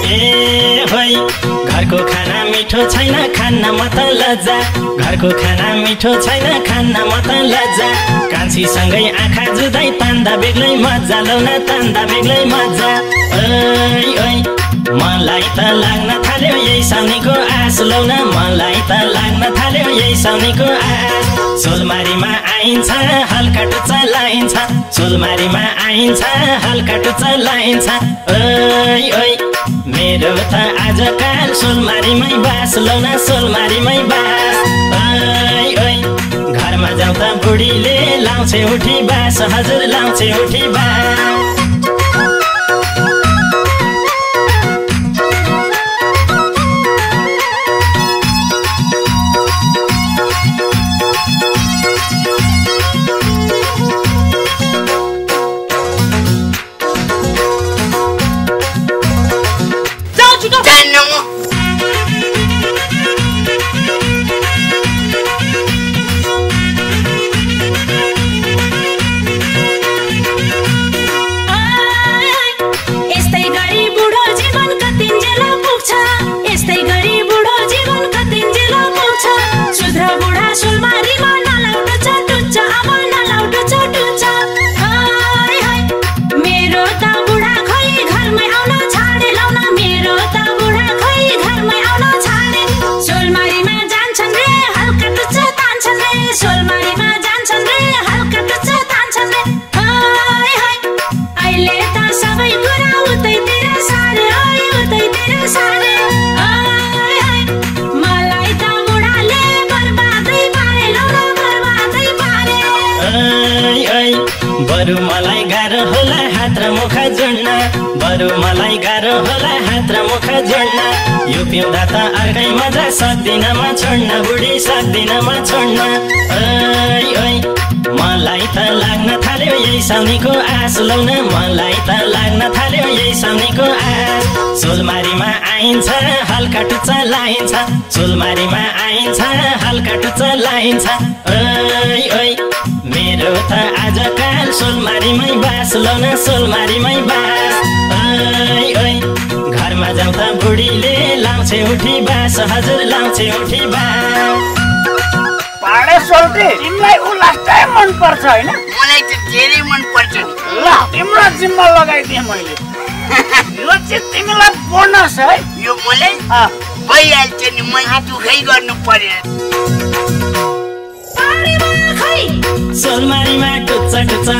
ए होई घरको खाना मिठो छैन खान्न म त लज्जा घरको खाना मिठो छैन खान्न म त लज्जा कान्छीसँगै आँखा जुदाई तान्दा बेग्लै मजा लौन तान्दा बेग्लै मजा ओइ ओइ मलाई त लाग्न थाल्यो यही साउनीको आस लौन मलाई त लाग्न थाल्यो यही साउनीको आस सोलमारीमा आइन्छ हल्का टुच्चा लाइन्छ सोलमारीमा आइन्छ हल्का टुच्चा लाइन्छ ओइ ओइ मेरो त आजकाल सोलमारीमै बास लौन सोलमारीमै बास ओइ ओइ घरमा जाउँ त बुढीले लाउँछे उठी बास हजुर लाउँछे उठी बास बरु मलाई गाह्रो होला हात र मुख जोड्न बरु मलाई गाह्रो होला हात र मुख जोड्न यो पिउँदा त अर्कै मजा सक्दिन म छोड्न बुढी सक्दिन म छोड्न ओइ ओइ मलाई त लाग्न थाल्यो यही साउनीको आस लौन मलाई त लाग्न थाल्यो यही साउनीको आस सोलमारीमा आइन्छ हल्का टुच्चा लाइन्छ सोलमारीमा आइन्छ हल्का टुच्चा लाइन्छ ओइ ओइ मेरो त आजकाल सोलमारीमै बास लौन सोलमारीमै बास ओइ ओइ घरमा जाउँ त बुढीले लाउँछे उठी बास हजुर लाउँछे उठी बास पाडे सोल्टी तिमीलाई उ लास्ट टाइम मन पर्छ हैन मलाई त धेरै मन पर्छ नि ल तिम्रो जिम्मा लगाइदिए मैले यो चाहिँ तिमीलाई बोनस है यो मलाई भइहाल्छ नि म दुखै गर्नु पर्यो सोलमारीमा टुच्चा टुच्चा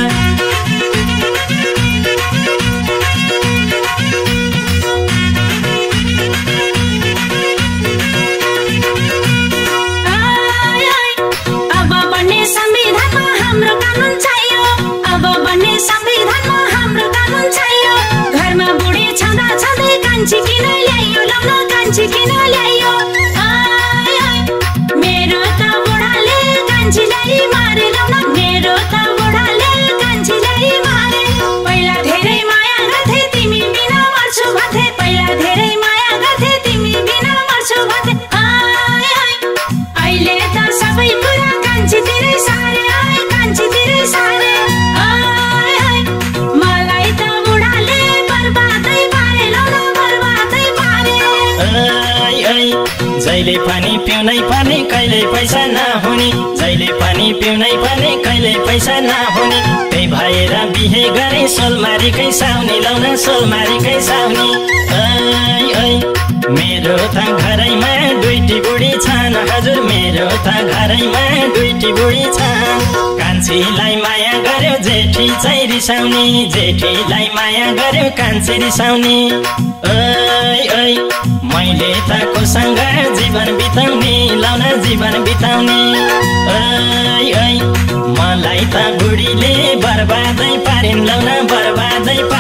अब बन्ने संविधानमा हाम्रो कानुन चाहियो अब बन्ने संविधानमा हाम्रो कानुन चाहियो घरमा बुढी छँदा छँदै कान्छी किन ल्याइयो लौन कान्छी किन ल्याइयो मेरो त बुढाले कान्छीलाई मारे लौन मेरो त बुढाले कान्छीलाई मारे पहिला धेरै माया गर्थे तिमी बिना मर्छु भन्थे पहिला धेरै माया गर्थे तिमी बिना मर्छु भन्थे अहिले त सबै कुरा कान्छीतिरै सारे कान्छीतिरै सारे मलाई त बुढाले बर्बादै पारे लौन बर्बादै पारे जहिले पनि पिउनै पर्ने कहिले पैसा नहुने जहिले पनि पिउनै पर्ने कहिले पैसा नहुने त्यही भएर बिहे गरे सोलमारीकै साउनी लौन सोलमारीकै साउनी मेरो त घरैमा दुईटी बुढी छन् हजुर मेरो त घरैमा दुईटी बुढी छन् कान्छीलाई माया गर्यो जेठी चाहिँ रिसाउने जेठीलाई माया गर्यो कान्छी रिसाउने ओइ ओइ मैले त कोसँग जीवन बिताउने लौन जीवन बिताउने ओइ ओइ मलाई त बुढीले बर्बादै पारिन् लौन बर्बादै